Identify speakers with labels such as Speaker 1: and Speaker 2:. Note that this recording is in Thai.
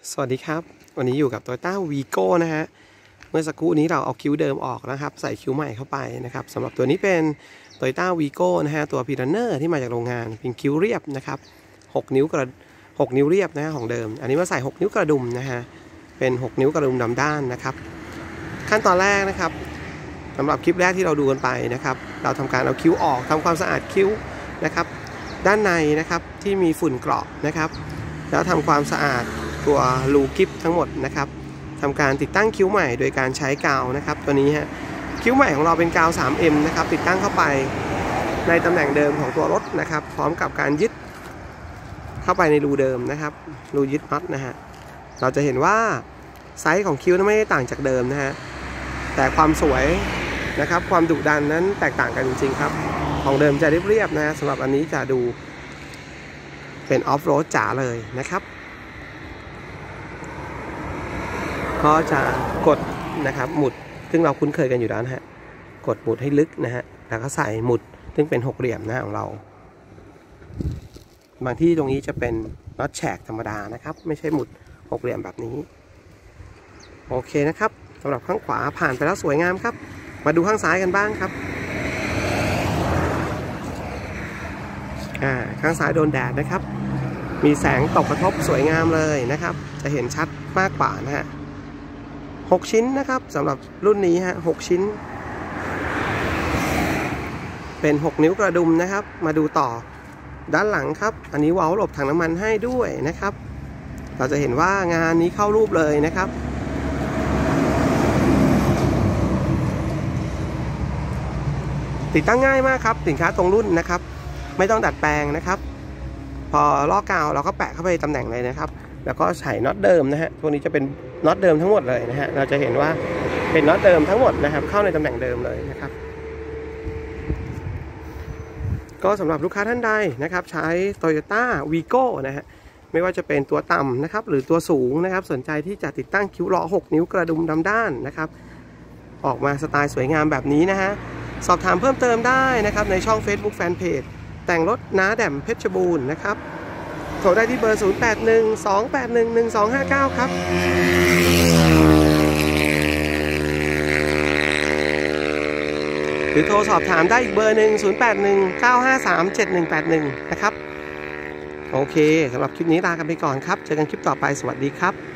Speaker 1: สวัสดีครับวันนี้อยู่กับ Toyota Vigo นะฮะเมื่อสักครู่นี้เราเอาคิ้วเดิมออกนะครับใส่คิ้วใหม่เข้าไปนะครับสำหรับตัวนี้เป็น Toyota Vigo นะฮะตัว Pioneer ที่มาจากโรงงานเป็นคิ้วเรียบนะครับ6 นิ้ว6 นิ้วเรียบนะของเดิมอันนี้มาใส่6 นิ้วกระดุมนะฮะเป็น6 นิ้วกระดุมดำด้านนะครับขั้นตอนแรกนะครับสำหรับคลิปแรกที่เราดูกันไปนะครับเราทำการเอาคิ้วออกทำความสะอาดคิ้วนะครับด้านในนะครับที่มีฝุ่นเกราะนะครับแล้วทำความสะอาดตัวรูกิฟทั้งหมดนะครับทำการติดตั้งคิ้วใหม่โดยการใช้กาวนะครับตัวนี้ฮะคิ้วใหม่ของเราเป็นกาว 3M นะครับติดตั้งเข้าไปในตำแหน่งเดิมของตัวรถนะครับพร้อมกับการยึดเข้าไปในรูเดิมนะครับรูยึดน็อตนะฮะเราจะเห็นว่าไซส์ของคิ้วนั้นไม่ได้ต่างจากเดิมนะฮะแต่ความสวยนะครับความดุดันนั้นแตกต่างกันจริงๆครับของเดิมจะเรียบๆนะสำหรับอันนี้จะดูเป็นออฟโรดจ๋าเลยนะครับก็จะกดนะครับหมุดซึ่งเราคุ้นเคยกันอยู่แล้วนะฮะกดหมุดให้ลึกนะฮะแล้วก็ใส่หมุดซึ่งเป็นหกเหลี่ยมนะของเราบางที่ตรงนี้จะเป็นน็อตแฉกธรรมดานะครับไม่ใช่หมุดหกเหลี่ยมแบบนี้โอเคนะครับสำหรับข้างขวาผ่านไปแล้วสวยงามครับมาดูข้างซ้ายกันบ้างครับข้างซ้ายโดนแดดนะครับมีแสงตกกระทบสวยงามเลยนะครับจะเห็นชัดมากกว่านะฮะ6 ชิ้นนะครับสำหรับรุ่นนี้ฮะ6 ชิ้นเป็น6 นิ้วกระดุมนะครับมาดูต่อด้านหลังครับอันนี้เว้าหลบถังน้ำมันให้ด้วยนะครับเราจะเห็นว่างานนี้เข้ารูปเลยนะครับติดตั้งง่ายมากครับสินค้าตรงรุ่นนะครับไม่ต้องดัดแปลงนะครับพอลอกกาวเราก็แปะเข้าไปตำแหน่งเลยนะครับแล้วก็ใส่น็อตเดิมนะฮะพวกนี้จะเป็นน็อตเดิมทั้งหมดเลยนะฮะเราจะเห็นว่าเป็นน็อตเดิมทั้งหมดนะครับเข้าในตำแหน่งเดิมเลยนะครับก็สำหรับลูกค้าท่านใดนะครับใช้ Toyota Vigo นะฮะไม่ว่าจะเป็นตัวต่ำนะครับหรือตัวสูงนะครับสนใจที่จะติดตั้งคิ้วล้อ6 นิ้วกระดุมดำด้านนะครับออกมาสไตล์สวยงามแบบนี้นะฮะสอบถามเพิ่มเติมได้นะครับในช่อง Facebook Fanpage แต่งรถน้าแด่มเพชรบูรณ์นะครับโทรได้ที่เบอร์ 0812811259 ครับหรือโทรสอบถามได้อีกเบอร์หนึ่ง0819537181นะครับโอเคสำหรับคลิปนี้ลากันไปก่อนครับเจอกันคลิปต่อไปสวัสดีครับ